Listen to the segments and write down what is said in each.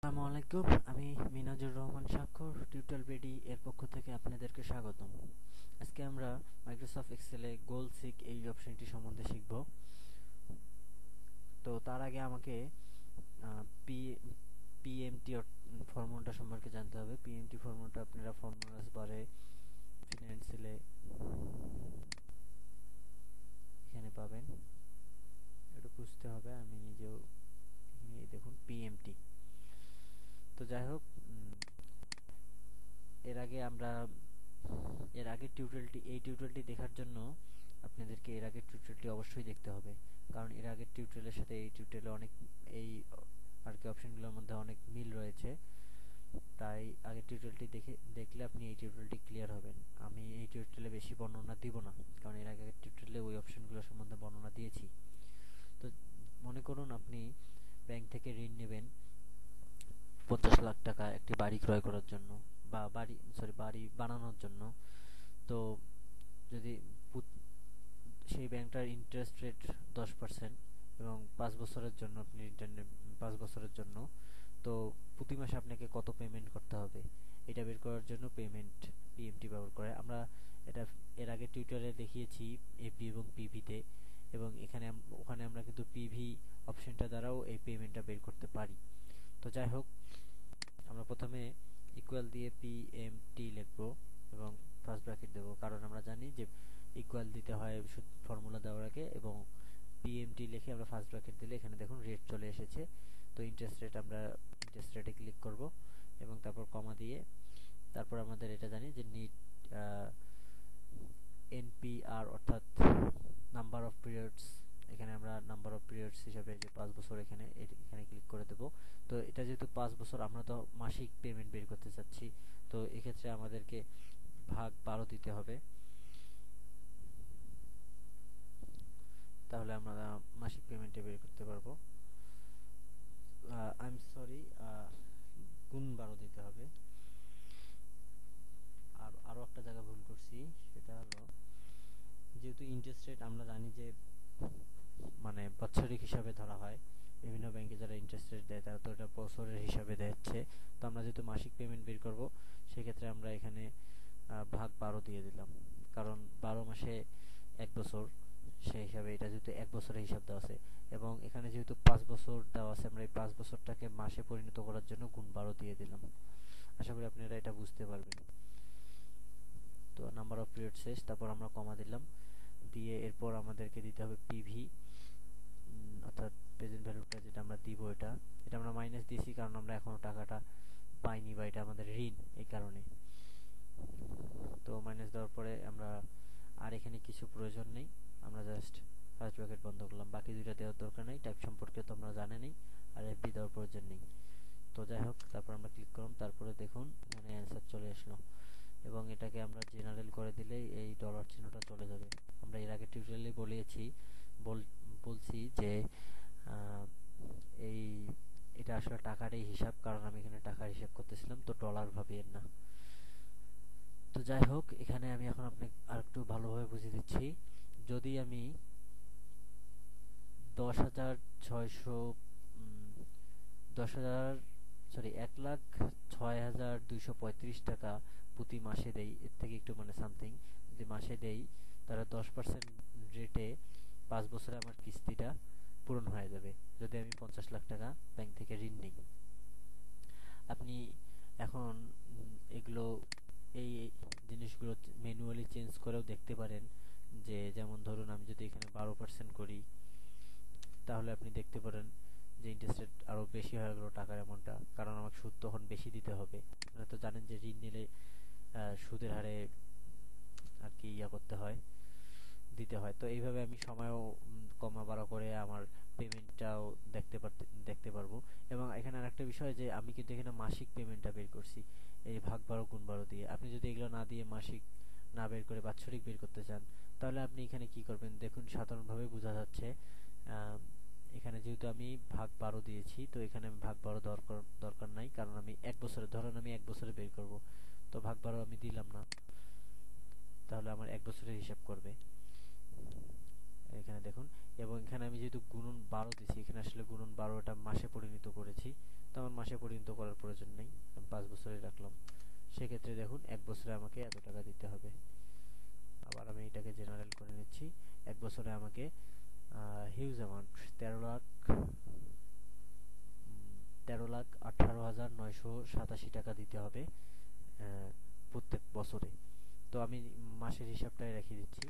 আসসালামু আলাইকুম। আমি মিনাজুর রহমান স্বাক্ষর টিউটোরিয়াল বিডি এর পক্ষ থেকে আপনাদেরকে স্বাগতম। আজকে আমরা মাইক্রোসফট এক্সেলে গোল সিক এই অপশনটি সম্বন্ধে শিখব। তো তার আগে আমাকে পি পিএমটি ফর্মুলাটা সম্পর্কে জানতে হবে। পিএমটি ফর্মুলাটা আপনারা ফর্মুলাস বারে ফিনান্সিয়ালে এখানে পাবেন। এটা বুঝতে হবে, আমি নিজেও এই দেখুন পিএমটি। তো যাই হোক, এর আগের টিউটোরিয়ালটি দেখার জন্য আপনাদেরকে এর আগের টিউটোরিয়ালটি অবশ্যই দেখতে হবে, কারণ এর আগের টিউটোরিয়ালের সাথে এই টিউটোরিয়ালে অনেক অপশনগুলোর মধ্যে অনেক মিল রয়েছে। তাই আগের টিউটোরিয়ালটি দেখলে আপনি এই টিউটোরিয়ালটি ক্লিয়ার হবেন। আমি এই টিউটোরিয়ালে বেশি বর্ণনা দিব না, কারণ এর আগের টিউটোরিয়ালে ওই অপশনগুলো সম্বন্ধে বর্ণনা দিয়েছি। তো মনে করুন আপনি ব্যাংক থেকে ঋণ নেবেন 50 লাখ টাকা একটি বাড়ি ক্রয় করার জন্য, বা বাড়ি বানানোর জন্য। তো যদি সেই ব্যাংকটার ইন্টারেস্ট রেট 10% এবং 5 বছরের জন্য আপনি রিটার্ন 5 বছরের জন্য, তো প্রতি মাসে আপনাকে কত পেমেন্ট করতে হবে এটা বের করার জন্য পিএমটি ব্যবহার করে। আমরা এটা এর আগে টিউটোরিয়ালে দেখিয়েছি এফডি এবং পিভিতে, এবং ওখানে আমরা কিন্তু পিভি অপশনটা দ্বারাও এই পেমেন্টটা বের করতে পারি। তো যাই হোক, আমরা প্রথমে ইকুয়াল দিয়ে পিএমটি লিখব এবং ফার্স্ট ব্র্যাকেট দেব, কারণ আমরা জানি যে ইকুয়াল দিতে হয় ফর্মুলা দেওয়ার আগে, এবং পিএমটি লিখে আমরা ফার্স্ট ব্র্যাকেট দিলে এখানে দেখুন রেট চলে এসেছে। তো ইন্টারেস্ট রেট, আমরা ইন্টারেস্ট রেটে ক্লিক করব এবং তারপর কমা দিয়ে তারপর আমাদের এটা জানি যে নিট এনপিআর অর্থাৎ নাম্বার অফ পিরিয়ডস, এখানে আমরা নাম্বার অফ পিরিয়ডস হিসাবে যে 5 বছর এখানে ক্লিক করে দেব। তো এটা যেহেতু 5 বছর, আমরা তো মাসিক পেমেন্ট বের করতে চাচ্ছি, তো এক্ষেত্রে আমাদেরকে ভাগ 12 দিতে হবে। তাহলে আমরা মাসিক পেমেন্টে বের করতে পারবো। আই এম সরি, গুণ 12 দিতে হবে। আর আরো একটা জায়গা ভুল করছি, সেটা হলো যেহেতু ইন্টারেস্ট রেট আমরা জানি যে মানে বাৎসরিক হিসাবে ধরা হয়, বিভিন্ন ব্যাংকে যারা ইন্টারেস্ট রেট দেয় তারা তো এটা বছরের হিসাবে দিচ্ছে। তো আমরা যেহেতু মাসিক পেমেন্ট বের করব, সেক্ষেত্রে আমরা এখানে ভাগ 12 দিয়ে দিলাম, কারণ 12 মাসে 1 বছর, সেই হিসাবে এটা যেহেতু 1 বছরের হিসাব দেওয়া আছে, এবং এখানে যেহেতু 5 বছর দেওয়া আছে, আমরা এই 5 বছরটাকে মাসে পরিণত করার জন্য গুণ 12 দিয়ে দিলাম। আশা করি আপনারা এটা বুঝতে পারবেন। তো নাম্বার অফ পিরিয়ড শেষ, তারপর আমরা কমা দিলাম, দিয়ে এরপর আমাদেরকে দিতে হবে পিভি, অর্থাৎ প্রেজেন্ট ভ্যালুটা যেটা আমরা দিব, এটা আমরা মাইনাস দিয়েছি কারণ আমরা এখনো টাকাটা পাইনি, বা এটা আমাদের ঋণ, এই কারণে। তো মাইনাস দেওয়ার পরে আমরা আর এখানে কিছু প্রয়োজন নেই, আমরা জাস্ট ফার্স্ট ব্র্যাকেট বন্ধ করলাম। বাকি দুইটা দেওয়ার দরকার নেই, টাইপ সম্পর্কে তো আমরা জানেনই, আর এফডি দেওয়ার প্রয়োজন নেই। তো যাই হোক, তারপর আমরা ক্লিক করলাম, তারপরে দেখুন মানে অ্যান্সার চলে আসলো, এবং এটাকে আমরা জেনারেল করে দিলেই এই ডলার চিহ্নটা চলে যাবে। আমরা এর আগে টিউটোরিয়ালে বলছি যে এই এটা আসলে টাকারই হিসাব, কারণ আমি এখানে টাকার হিসাব করতেছিলাম, তো ডলার ভাবিয়েন না। তো যাই হোক, এখানে আমি এখন আপনাকে আরেকটু ভালোভাবে বুঝিয়ে দিচ্ছি। যদি আমি 1,06,235 টাকা প্রতি মাসে দেই, এর থেকে একটু মানে সামথিং যদি মাসে দেই, তাহলে 10% রেটে 5 বছরে আমার কিস্তিটা পূরণ হয়ে যাবে, যদি আমি 50 লাখ টাকা ব্যাংক থেকে ঋণ নিই। আপনি এখন এগুলো এই জিনিসগুলো ম্যানুয়ালি চেঞ্জ করেও দেখতে পারেন, যে যেমন ধরুন আমি যদি এখানে 12% করি, তাহলে আপনি দেখতে পারেন যে ইন্টারেস্ট রেট আরো বেশি হয়ে গেল টাকার অ্যামাউন্টটা, কারণ আমাকে সুদ তখন বেশি দিতে হবে। আপনারা তো জানেন যে ঋণ নিলে সুদের হারে আর কি করতে হয়, দিতে হয়। তো এইভাবে আমি সময়ও কমা বাড়া করে আমার পেমেন্টটাও দেখতে পারবো। এবং এখানে আরেকটা বিষয়, যে আমি কিন্তু এখানে মাসিক পেমেন্টটা বের করছি এই ভাগ 12 গুণ 12 দিয়ে। আপনি যদি এগুলো না দিয়ে মাসিক না বের করে বাৎসরিক বের করতে চান, তাহলে আপনি এখানে কি করবেন দেখুন, সাধারণভাবে বোঝা যাচ্ছে। এখানে যেহেতু আমি ভাগ 12 দিয়েছি, তো এখানে আমি ভাগ 12 দরকার নাই, কারণ আমি 1 বছরে, ধরেন আমি 1 বছরে বের করব, তো ভাগ 12 আমি দিলাম না, তাহলে আমার 1 বছরের হিসাব করবে এখানে দেখুন। এবং এখানে আমি যেহেতু গুণন 12 দিছি, এখানে আসলে গুণন 12টা মাসে পরিণত করেছি, তো আমার মাসে পরিণত করার প্রয়োজন নেই, আমি 5 বছরে রাখলাম। সেক্ষেত্রে দেখুন 1 বছরে আমাকে এত টাকা দিতে হবে। আবার আমি এটাকে জেনারেল করে নিচ্ছি। 1 বছরে আমাকে হিউজ অ্যামাউন্ট 13,18,987 টাকা দিতে হবে প্রত্যেক বছরে। তো আমি মাসের হিসাবটাই রেখে দিচ্ছি।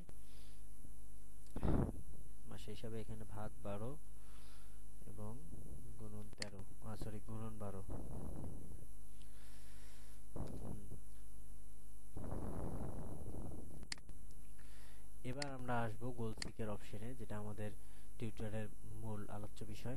মাসের হিসাবে এখানে ভাগ 12 এবং গুণন 13, সরি গুণন 12। এবার আমরা আসবো গোল সিকের অপশনে, যেটা আমাদের টিউটোরিয়ালের মূল আলোচ্য বিষয়।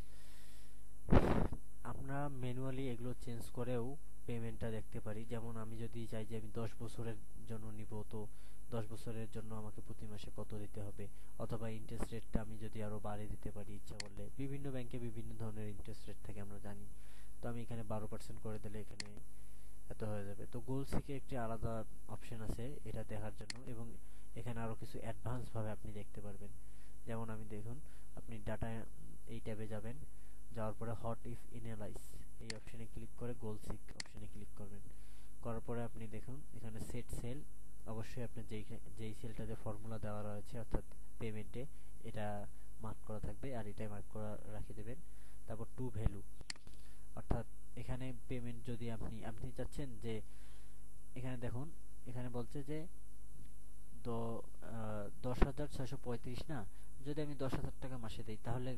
আমরা ম্যানুয়ালি এগুলো চেঞ্জ করেও পেমেন্টটা দেখতে পারি। যেমন আমি যদি চাই যে আমি 10 বছরের জন্য নিব, তো 10 বছরের জন্য আমাকে প্রতি মাসে কত দিতে হবে, অথবা ইন্টারেস্ট রেটটা আমি যদি আরো বাড়িয়ে দিতে পারি ইচ্ছা করলে। বিভিন্ন ব্যাংকে বিভিন্ন ধরনের ইন্টারেস্ট রেট থাকে আমরা জানি। তো আমি এখানে 12% করে দিলে এখানে এত হয়ে যাবে। তো গোল সিকে একটি আলাদা অপশন আছে এটা দেখার জন্য, এবং এখানে আরো কিছু অ্যাডভান্স ভাবে আপনি দেখতে পারবেন। যেমন আমি দেখুন, আপনি ডাটা এই ট্যাবে যাবেন, যাওয়ার পরে হট ইফ এনালাইজ এই অপশনে ক্লিক করে গোল সিক অপশনে ক্লিক করবেন। করার পরে আপনি দেখুন এখানে সেট সেল, অবশ্যই আপনার যেই সেলটাতে ফর্মুলা দেওয়া রয়েছে অর্থাৎ পেমেন্টে, এটা মার্ক করা থাকবে আর এটাই মার্ক করা রেখে দেবেন। তারপর টু ভ্যালু, অর্থাৎ এখানে পেমেন্ট যদি আপনি চাচ্ছেন যে, এখানে দেখুন এখানে বলছে যে 10,635 না, যদি আমি 10,000 টাকা মাসে দেই তাহলে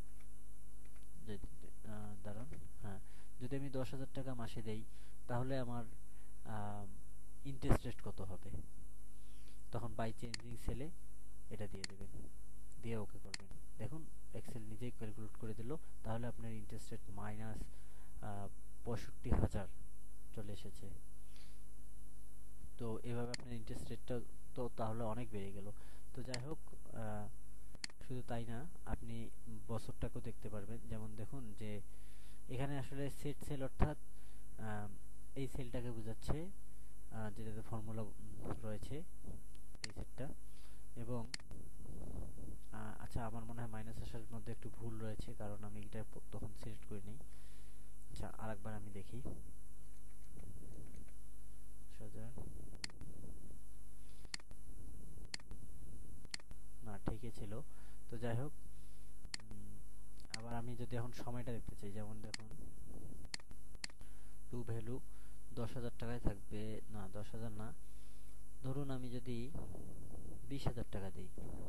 দাঁড়ান, হ্যাঁ, যদি আমি 10,000 টাকা মাসে দেই তাহলে আমার ইন্টারেস্ট রেট কত হবে, তখন বাই চেঞ্জিং সেলে এটা দিয়ে দেবেন, দিয়ে ওকে করবেন। দেখুন এক্সেল নিজেই ক্যালকুলেট করে দিল, তাহলে আপনার ইন্টারেস্ট রেট -65,000 চলে এসেছে। তো এভাবে আপনার ইন্টারেস্ট রেটটা তো তাহলে অনেক বেড়ে গেল। তো যাই হোক, শুধু তাই না, আপনি বছরটাকেও দেখতে পারবেন। যেমন দেখুন যে এখানে আসলে সেট সেল অর্থাৎ এই সেলটাকে বোঝাচ্ছে, যেটাতে ফর্মুলা রয়েছে এই সেটটা। এবং আচ্ছা, আমার মনে হয় মাইনাস আসার মধ্যে একটু ভুল রয়েছে, কারণ আমি এটা তখন সিলেক্ট করিনি। আচ্ছা, আরেকবার আমি দেখি। না, ঠিকই ছিল। তো যাই হোক, আবার আমি যদি এখন সময়টা দেখতে চাই, যেমন দেখুন টু ভ্যালু 10,000 টাকায় থাকবে, না 10,000 না, ধরুন আমি যদি 20,000 টাকা দিই,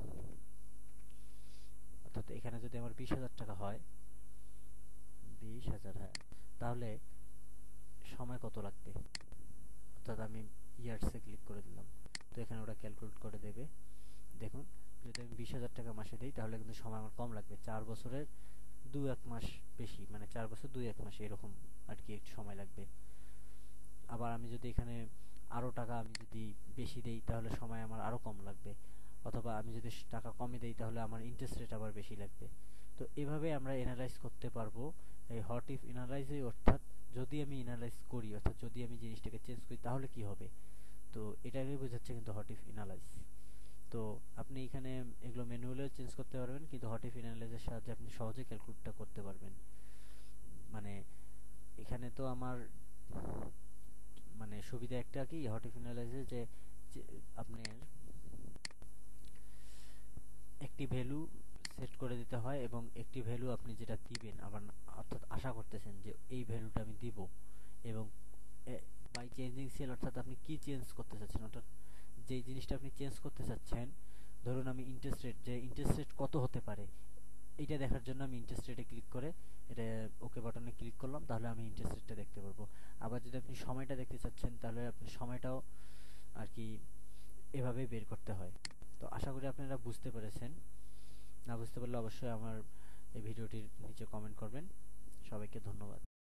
অর্থাৎ এখানে যদি আমার 20,000 টাকা হয়, 20,000, হ্যাঁ, তাহলে সময় কত লাগবে, অর্থাৎ আমি ইয়ার্সে ক্লিক করে দিলাম, তো এখানে ওটা ক্যালকুলেট করে দেবে। দেখুন যদি আমি 20,000 টাকা মাসে দিই তাহলে কিন্তু সময় আমার কম লাগবে, 4 বছরের 2-1 মাস বেশি, মানে 4 বছর 2-1 মাস এরকম আর কি একটু সময় লাগবে। আবার আমি যদি এখানে আরো টাকা আমি যদি বেশি দেই তাহলে সময় আমার আরো কম লাগবে, অথবা আমি যদি টাকা কমে দেই তাহলে আমার ইন্টারেস্ট রেট আবার বেশি লাগবে। তো এভাবে আমরা এনালাইজ করতে পারবো এই হট ইফ এনালাইজে, অর্থাৎ যদি আমি এনালাইজ করি, অর্থাৎ যদি আমি জিনিসটাকে চেঞ্জ করি তাহলে কি হবে। তো এটাকে বোঝাচ্ছে কিন্তু হট ইফ এনালাইজ। তো আপনি এখানে এগুলো ম্যানুয়ালিও চেঞ্জ করতে পারবেন, কিন্তু হট ইফ এনালাইজের সাহায্যে আপনি সহজে ক্যালকুলেটটা করতে পারবেন। মানে এখানে তো আমার মানে সুবিধা একটা কি হট ইফ এনালাইজে, যে আপনার একটি ভ্যালু সেট করে দিতে হয়, এবং একটি ভ্যালু আপনি যেটা দিবেন আবার, অর্থাৎ আশা করতেছেন যে এই ভ্যালুটা আমি দিব, এবং বাই চেঞ্জিং সেল অর্থাৎ আপনি কি চেঞ্জ করতে চাচ্ছেন, অর্থাৎ যেই জিনিসটা আপনি চেঞ্জ করতে চাচ্ছেন, ধরুন আমি ইন্টারেস্ট রেট, যে ইন্টারেস্ট রেট কত হতে পারে এইটা দেখার জন্য আমি ইন্টারেস্ট রেটে ক্লিক করে এটা ওকে বাটনে ক্লিক করলাম, তাহলে আমি ইন্টারেস্ট রেটটা দেখতে পারবো। আবার যদি আপনি সময়টা দেখতে চাচ্ছেন তাহলে আপনি সময়টাও আর কি এভাবেই বের করতে হয়। তো আশা করি আপনারা বুঝতে পেরেছেন। না বুঝতে পারলে অবশ্যই আমার এই ভিডিওটির নিচে কমেন্ট করবেন। সবাইকে ধন্যবাদ।